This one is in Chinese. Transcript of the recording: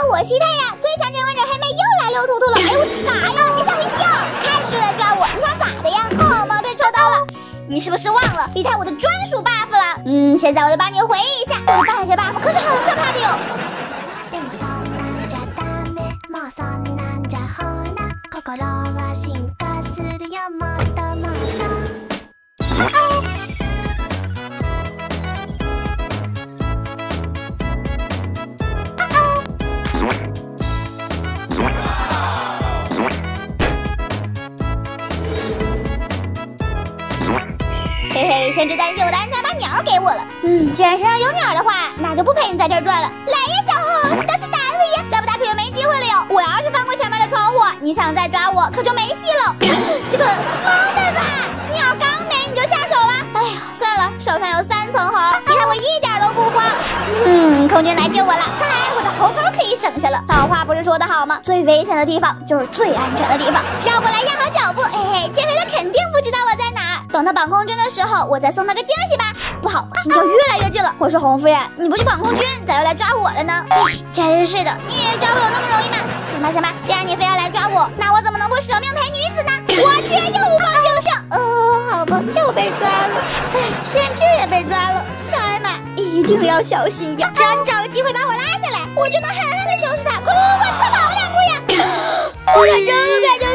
我是太阳，最强劲王者黑妹又来溜突突了。哎呦，啥呀？你吓我一跳，看着就来抓我，你想咋的呀？好嘛，被抽到了。你是不是忘了离开我的专属 buff 了？现在我就帮你回忆一下，我的半血 buff 可是很可怕的哟。嘿嘿，先知担心我的安全，把鸟给我了。既然身上有鸟的话，那就不陪你在这儿转了。来呀，小红红，倒是打我呀！再不打可就没机会了哟。我要是翻过前面的窗户，你想再抓我可就没戏了。这个妈的吧，鸟刚没你就下手了。哎呀，算了，手上有3层猴，你看我一点都不慌。空军来救我了，看来我的猴头可以省下了。老话不是说得好吗？最危险的地方就是最安全的地方。绕过来压好脚步，嘿嘿，这回他肯定不知道我在哪。等他绑空军的时候，我再送他个惊喜吧。不好，心跳越来越近了。我说红夫人，你不去绑空军，咋又来抓我了呢？真是的，你以为抓我有那么容易吗？行吧行吧，既然你非要来抓我，那我怎么能不舍命陪女子呢？我去，又放就上。好吧，又被抓了。先知也被抓了，小艾玛一定要小心呀！真找个机会把我拉下来，我就能狠狠的收拾他。快跑2步呀！我可真不该救